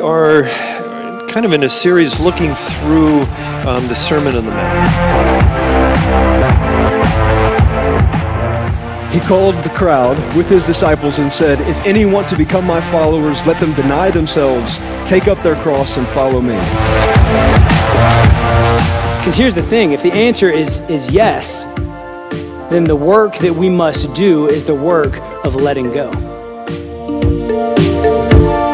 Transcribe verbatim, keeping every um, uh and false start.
are kind of in a series looking through um, the Sermon on the Mount. He called the crowd with his disciples and said, "If any want to become my followers, let them deny themselves, take up their cross, and follow me." Because here's the thing, if the answer is, is yes, then the work that we must do is the work of letting go.